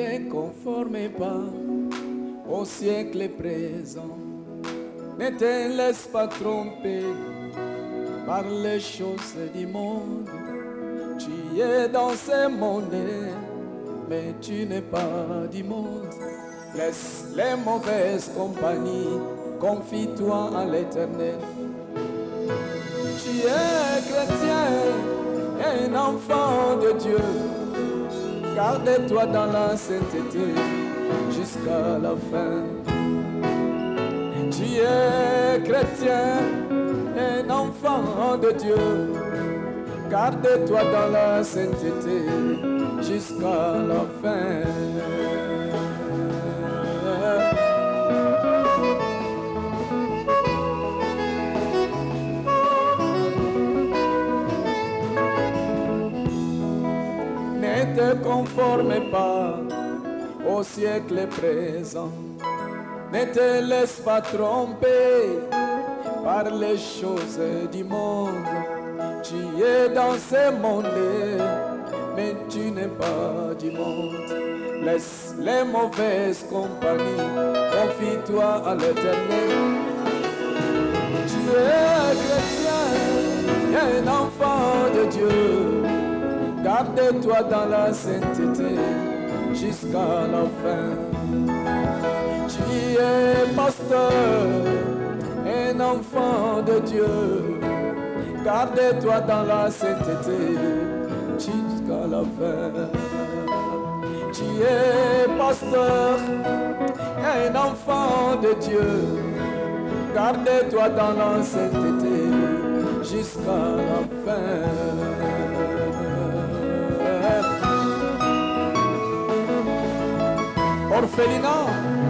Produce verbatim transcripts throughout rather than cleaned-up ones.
te conforme pas au siècle présent. Ne te laisse pas tromper par les choses du monde. Tu es dans ce monde, mais tu n'es pas du monde. Laisse les mauvaises compagnies, confie-toi à l'Éternel. Tu es chrétien, un enfant de Dieu. Garde-toi dans la sainteté jusqu'à la fin. Tu es chrétien, un enfant de Dieu. Garde-toi dans la sainteté jusqu'à la fin. Ne te conforme pas au siècle présent. Ne te laisse pas tromper par les choses du monde. Tu es dans ce monde, mais tu n'es pas du monde. Laisse les mauvaises compagnies, confie-toi à l'Éternel. Tu es chrétien, un enfant de Dieu. Garde-toi dans la sainteté jusqu'à la fin. Tu es pasteur, un enfant de Dieu. Garde-toi dans la sainteté jusqu'à la fin. Tu es pasteur, un enfant de Dieu. Garde-toi dans la sainteté jusqu'à la fin. Orphelinat.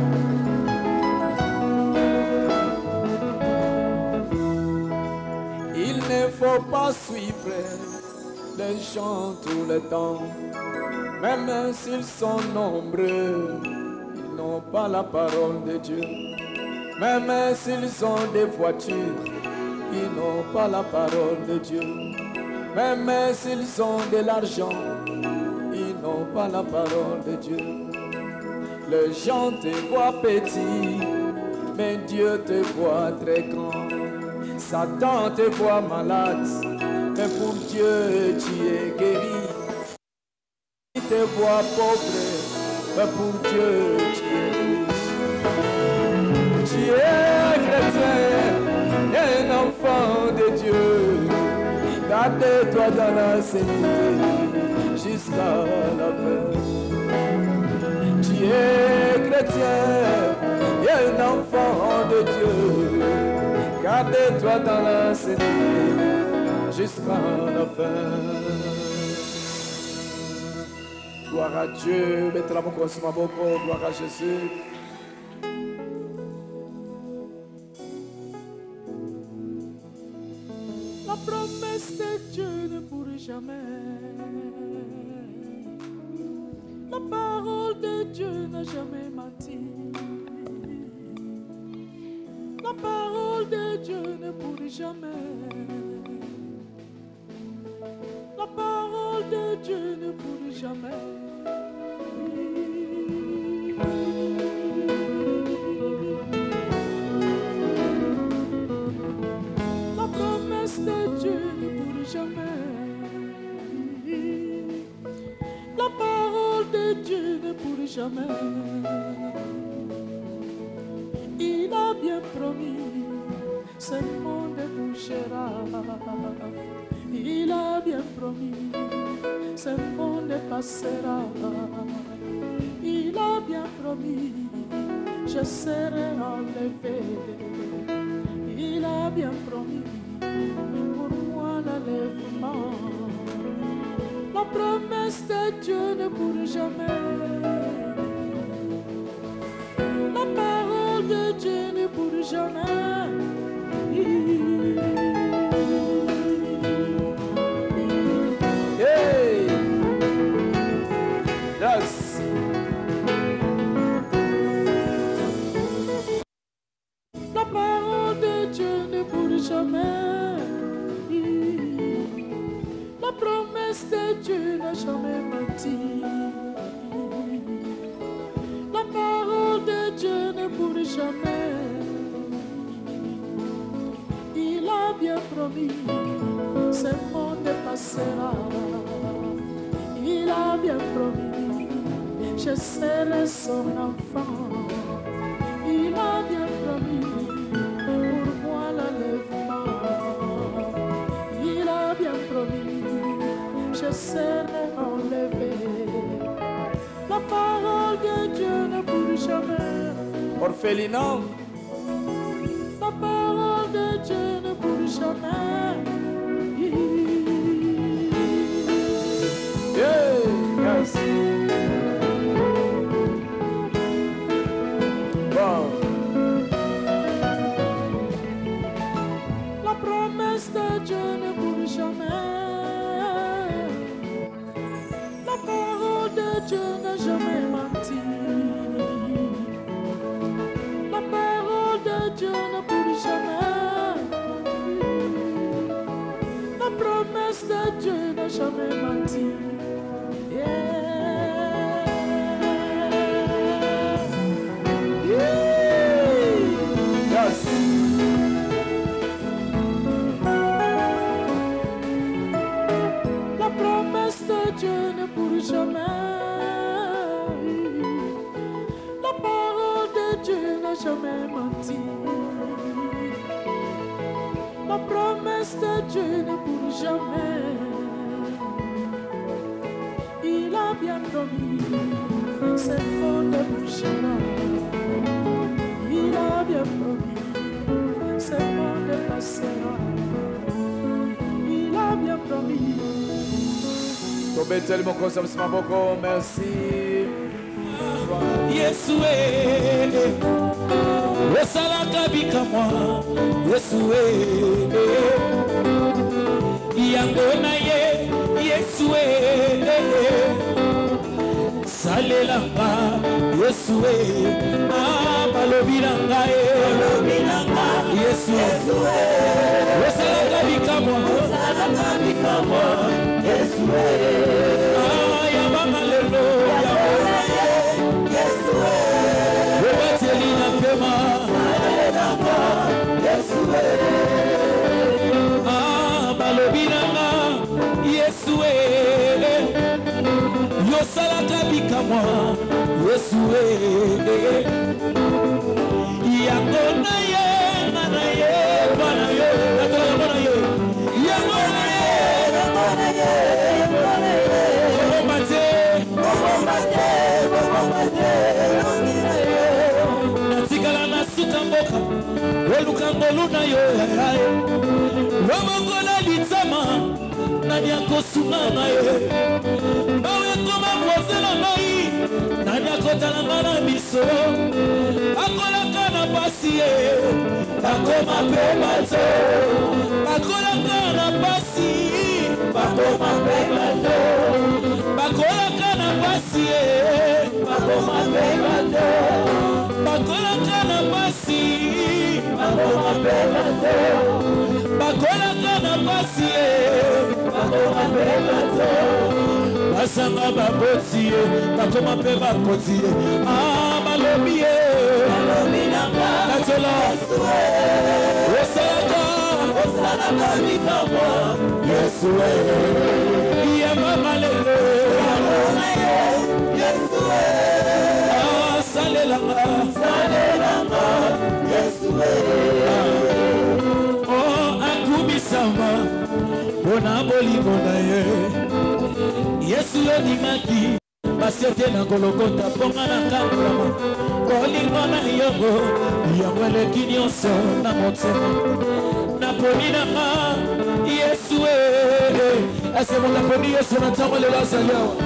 Il ne faut pas suivre les gens tout le temps, même s'ils sont nombreux, ils n'ont pas la parole de Dieu. Même s'ils ont des voitures, ils n'ont pas la parole de Dieu. Même s'ils ont de l'argent, ils n'ont pas la parole de Dieu. Les gens te voient petit, mais Dieu te voit très grand. Satan te voit malade, mais pour Dieu tu es guéri. Il te voit pauvre, mais pour Dieu tu es riche. Tu es chrétien, un enfant de Dieu. Garde-toi dans la sainteté jusqu'à la fin. Tu es chrétien, un enfant de Dieu. Garde-toi dans la sainteté jusqu'à la fin. Gloire à Dieu, mettez la main sur ma bouche, gloire à Jésus. La promesse de Dieu ne pourrit jamais. La parole de Dieu n'a jamais menti. La parole de Dieu ne pourrit jamais. La parole de Dieu ne pourrit jamais. La promesse de Dieu ne pourrit jamais. La parole de Dieu ne pourrit jamais. Il a bien promis, ce monde bouchera. Il a bien promis, ce monde passera. Il a bien promis, je serai enlevé. Il a bien promis, pour moi l'enlèvement. La promesse de Dieu ne pourrit jamais. La parole de Dieu ne pourrit jamais. Hey! Yes! La parole de Dieu ne pourrit jamais. La promesse de Dieu n'a jamais menti. jamais. Il a bien promis, ce monde passera. Il a bien promis, je serai son enfant. Il a bien promis, pour moi l'enlèvement. Il a bien promis, je serai enlevé. La parole de Dieu ne bouge jamais. Orphelinat. La parole de Dieu ne bouge jamais. Yeah, yes. Wow. La promesse de Dieu ne bouge jamais. La parole de Dieu n'a jamais menti. La parole de Dieu ne bouge jamais. La promesse de Dieu n'a jamais menti. Yeah. Yeah. Yes. La promesse de Dieu ne bouge jamais. La parole de Dieu n'a jamais menti. La promesse de Dieu ne bouge jamais. Il a bien promis, ce monde bougera. Il a bien promis, ce monde passera. Il a bien promis. Tobeteli moko samsima boko, merci. Yesue, Osalaka bikamwa, Yesue, Yangona ye, Yesue, Salelanga, Yesue, Ah, Balobiranga, Balobiranga, Yesue, Osalaka bikamwa, Osalaka bikamwa, Yesue, Ah, Yabangalelo, Yabona ye, Yesue, Obatelina pema, Salelanga, Yesue, Ah, Balobiranga, Yesue, Yosalaka bikamwa, Yesue, Yangona ye, Nana ye, Bana ye, Nana ye, Yangona ye, Yangona ye, Yangona ye, Kombate, Kombate, Kombate, Yangona ye, Natikala nasuka mboka, Olukango luna yo, Wamongola litama, Nani akosunga ye, Bawe koma voisela nai, Nani akotalanga na miso, Akolaka na pasi ye, Bakoma pe bato, Bakolaka na pasi, Bakoma pe bato, Bakolaka na pasi ye, Bakoma pe bato, Bakolaka na pasi, Bakoma pe bato, Bakolaka na pasi ye, Bakoma pe bato, Basanga baboti ye, Bakoma pe bakoti ye, Ah, balobi ye, balobi nanga, Katola, Osalaka, Osalaka bikamwa, Yesue, Yamama lele, Yamama ye, Yesue, Ah, Salelanga, Salelanga, Yesue, Oh, akubisama, Bona boli bona ye, Yesue dimaki, Basiete na Golgotha, ponga na kambrama, Bolingo na yongo, Yamwele kinyoso na motema, Naponi na ma, Yesue, Ase mo naponi Yesu na tango le wasa yawa.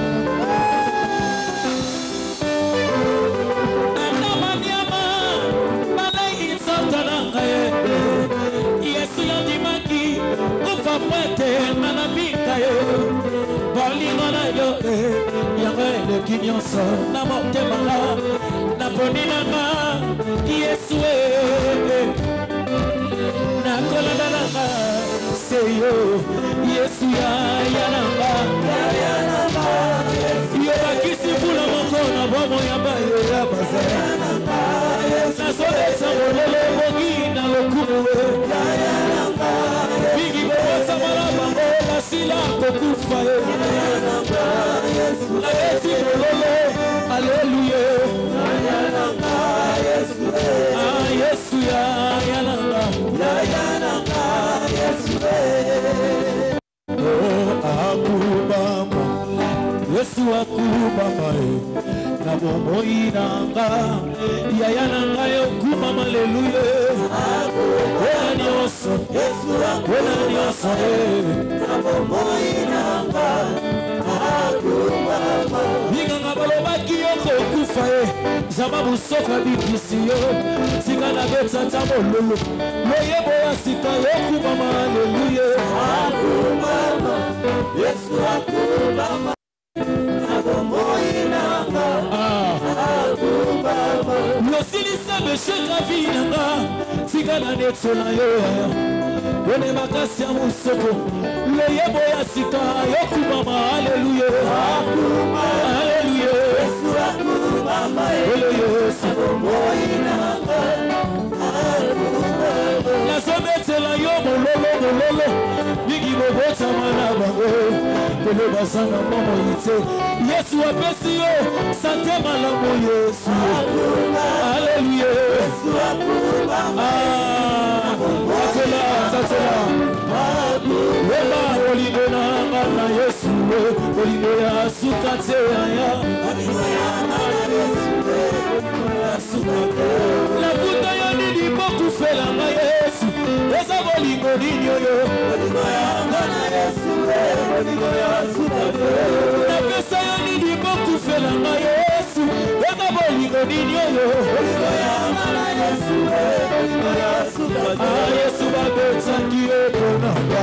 Anamanyama, Malai Santananga ye, Yesu yandimaki, Kufa mwete na nabika ye, Bolingo na yo, Yamwele kinyoso na motema, Naponi na ma, Yesue, Nakola nanga, Seyo, Yesu ya yananga, ya yananga, Yo bakisi fula moko na bomo ya bayo ya baza, Nasole mololo bogina lokuwe Bigi bosa malabango basila kokufa La eti mololo Alléluia Ah Yesu ya yananga Ya yananga Yesu Oh akubama Yesu akubama Na bomo inanga Ya yananga yokumama Alléluia Wena nyoso Yesu wena nyoso Na bomo inanga akubama Ninganga balobaki yoko kufa Zama busoka bikisiyo Sika na betsa tamololo Loyebo ya sika yoku mama Alleluia Akubama Yesu akubama Nabomo inanga Akubama Losilisa besheka vinanga Sika na netsola yoya Wene makasi ya musoko Loyebo ya sika yoku mama Alleluia Akubama Alleluia Yesu akubama La sobetela yo mololo mololo Bigi bobota malabango Kolo basanga momo ite Yesu apesi yo Sante malamo Yesu Alleluia Yesu akubama Tatela tatela Wema oligo na ngana Yesu Oligo ya sukate ya Oligo ya ngana Yesu La puta ya nini boku fela ma Yesu Esa bolingo ninyo yo Bolingo ya ngana Yesu Bolingo ya sukate La pesa ya nini boku fela ma Yesu Esa bolingo ninyo yo Bolingo ya ngana Yesu Bolingo ya sukate Ah Yesu babetsa kiyo konanga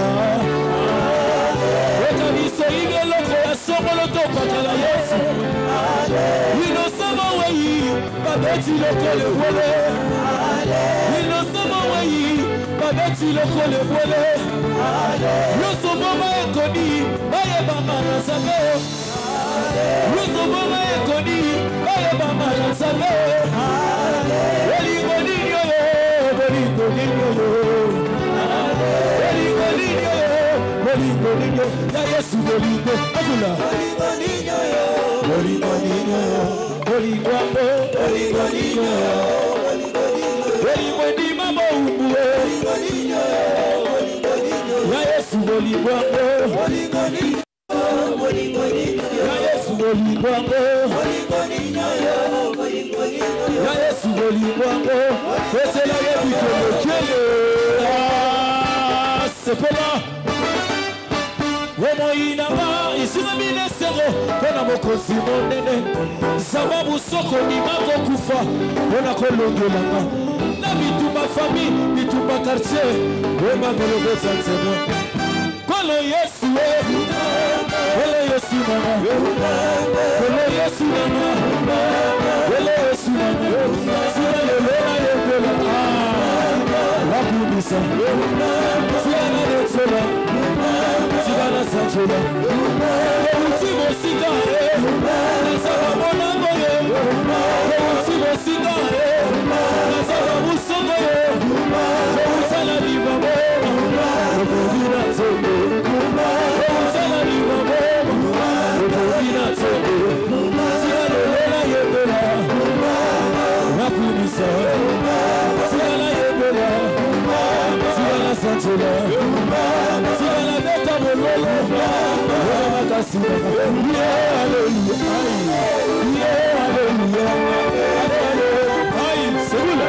Weka miso ige loko ya somolo toka kala Yesu Wino sama weyi Babeti loko le wole Wino sama weyi Babeti loko le wole Yoso boma ekoni Baye bama na sabe Yoso boma ekoni Baye bama na sabe Bolingo ninyo yo Bolingo ninyo yo Bolingo ninyo yo Bolingo ninyo Ya Yesu bolingo Abula Bolingo ninyo yo Bolingo ninyo yo Bolingo ambo Bolingo ninyo yo Bolingo di mamo umbuwe Bolingo ninyo yo Bolingo ninyo Ya Yesu bolingo ambo Bolingo ninyo yo Bolingo ninyo yo Ya Yesu bolingo ambo Bolingo ninyo yo Bolingo ninyo yo Ya Yesu bolingo ambo Etela yebiko mokele Ah c'est pas là Womo inanga isina mine sego Kona mokozi monene Sababu soko ni mako kufa Kona kolongelanga Na bituma fami, bituma quartier Wema golobeza nsego Kolo Yesu we Kolo Yesu mama Kolo Yesu mama Kolo Yesu mama Sina lelena yekela Wakunisa Sina na netsola Sigana sanchola Ultimo sigare Nasara monango ye Ultimo sigare Nasara musongo ye Ultala diva mona Ultila tobe Ultala diva mona Ultila tobe Sigana lela yebela Rapunisa Sigana yebela Sigana sanchola Sigana beta mololo Yeah, hallelujah. Yeah, hallelujah. Hallelujah. Ay, segula.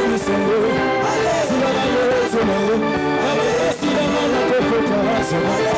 Hallelujah.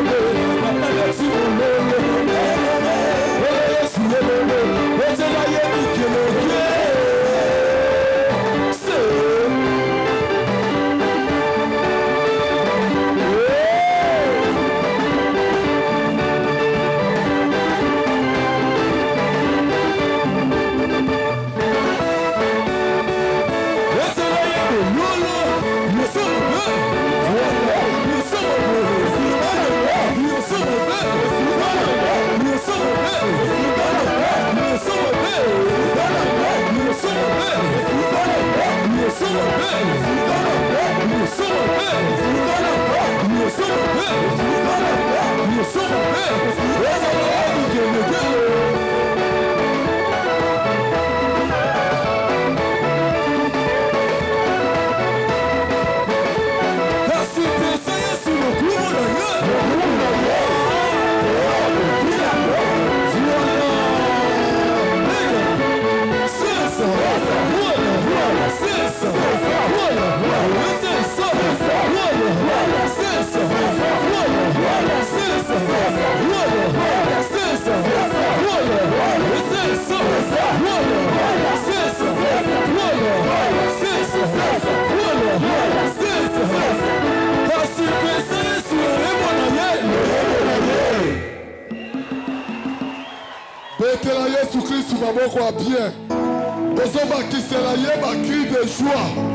Jésus Christ va beaucoup bien. Nous sommes qui c'est là, il y a un cri de joie.